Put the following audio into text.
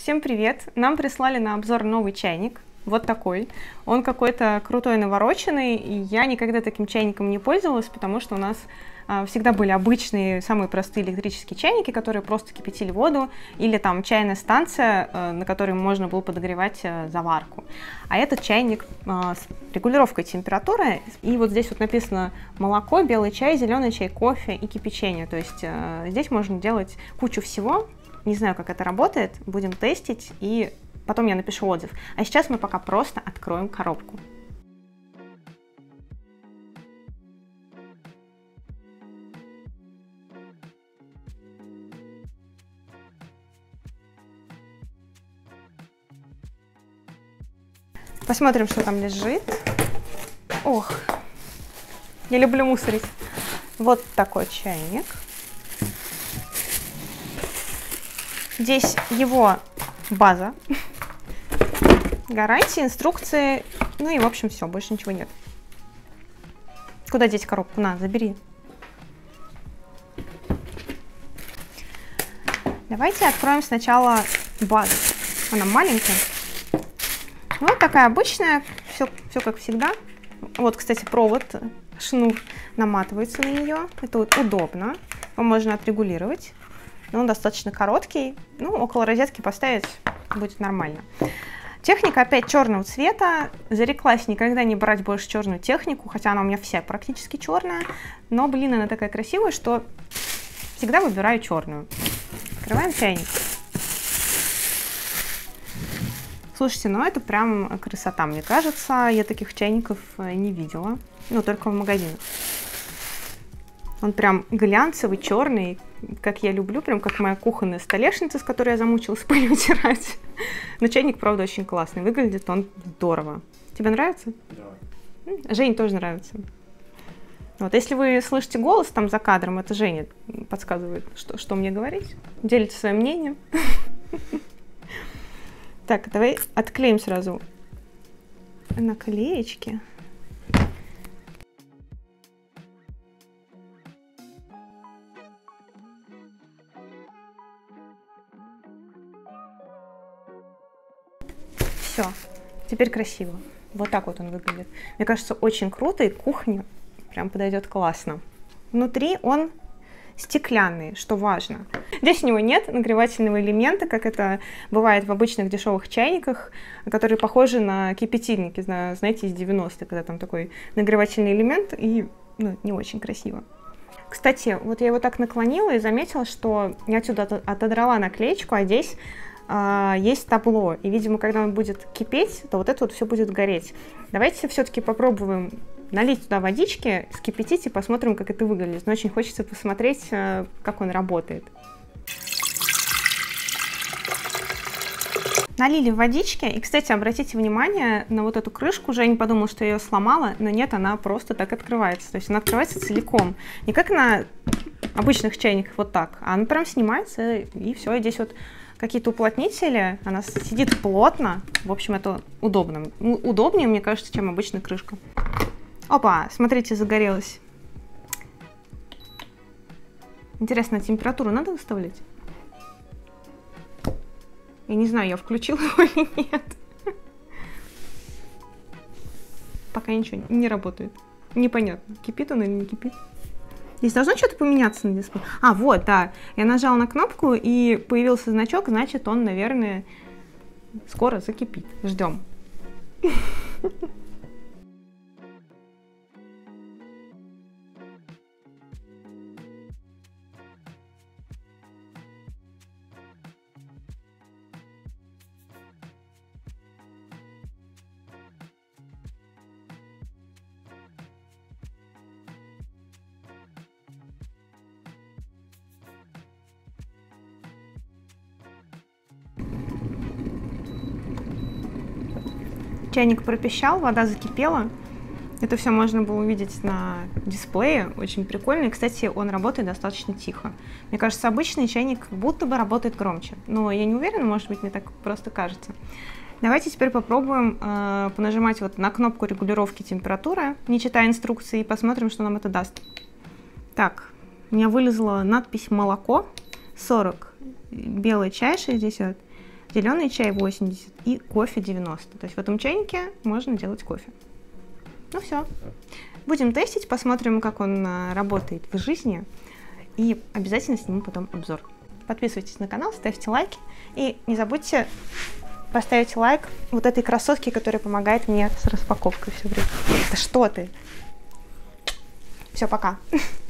Всем привет! Нам прислали на обзор новый чайник. Вот такой. Он какой-то крутой, навороченный. И я никогда таким чайником не пользовалась, потому что у нас всегда были обычные, самые простые электрические чайники, которые просто кипятили воду, или там чайная станция, на которой можно было подогревать заварку. А этот чайник с регулировкой температуры, и вот здесь вот написано молоко, белый чай, зеленый чай, кофе и кипячение. То есть здесь можно делать кучу всего. Не знаю, как это работает, будем тестить, и потом я напишу отзыв. А сейчас мы пока просто откроем коробку. Посмотрим, что там лежит. Ох, я люблю мусорить. Вот такой чайник. Здесь его база, гарантии, инструкции, ну и в общем все, больше ничего нет. Куда деть коробку? На, забери. Давайте откроем сначала базу. Она маленькая. Вот такая обычная, все как всегда. Вот, кстати, провод, шнур наматывается на нее. Это вот удобно. Его можно отрегулировать. Но он достаточно короткий, ну, около розетки поставить будет нормально. Техника опять черного цвета. Зареклась никогда не брать больше черную технику, хотя она у меня вся практически черная. Но, блин, она такая красивая, что всегда выбираю черную. Открываем чайник. Слушайте, ну это прям красота, мне кажется. Я таких чайников не видела, ну, только в магазинах. Он прям глянцевый, черный, как я люблю, прям как моя кухонная столешница, с которой я замучилась пыль вытирать. Но чайник, правда, очень классный, выглядит он здорово. Тебе нравится? Да. Жене тоже нравится. Вот, если вы слышите голос там за кадром, это Женя подсказывает, что мне говорить. Делитесь своим мнением. Так, давай отклеим сразу наклеечки. Все, теперь красиво. Вот так вот он выглядит. Мне кажется, очень круто, и кухня прям подойдет классно. Внутри он стеклянный, что важно. Здесь у него нет нагревательного элемента, как это бывает в обычных дешевых чайниках, которые похожи на кипятильники, знаете, из 90-х, когда там такой нагревательный элемент, и ну, не очень красиво. Кстати, вот я его так наклонила и заметила, что я отсюда отодрала наклеечку, а здесь есть табло, и, видимо, когда он будет кипеть, то вот это вот все будет гореть. Давайте все-таки попробуем налить туда водички, вскипятить и посмотрим, как это выглядит. Но очень хочется посмотреть, как он работает. Налили водички, и, кстати, обратите внимание на вот эту крышку. Жень подумала, что я ее сломала, но нет, она просто так открывается. То есть она открывается целиком. Не как на обычных чайниках вот так, а она прям снимается, и все, и здесь вот какие-то уплотнители, она сидит плотно, в общем, это удобно. Удобнее, мне кажется, чем обычная крышка. Опа, смотрите, загорелась. Интересно, температуру надо выставлять? Я не знаю, я включила его или нет. Пока ничего не работает. Непонятно, кипит он или не кипит. Здесь должно что-то поменяться на дисплее. А, вот, да. Я нажала на кнопку, и появился значок, значит, он, наверное, скоро закипит. Ждем. Чайник пропищал, вода закипела. Это все можно было увидеть на дисплее. Очень прикольно. И, кстати, он работает достаточно тихо. Мне кажется, обычный чайник как будто бы работает громче. Но я не уверена, может быть, мне так просто кажется. Давайте теперь попробуем понажимать вот на кнопку регулировки температуры, не читая инструкции, и посмотрим, что нам это даст. Так, у меня вылезла надпись «Молоко» 40, белый чай 60, зеленый чай 80 и кофе 90. То есть в этом чайнике можно делать кофе. Ну все. Будем тестить, посмотрим, как он работает в жизни. И обязательно сниму потом обзор. Подписывайтесь на канал, ставьте лайки. И не забудьте поставить лайк вот этой красотке, которая помогает мне с распаковкой все время. Да что ты? Все, пока.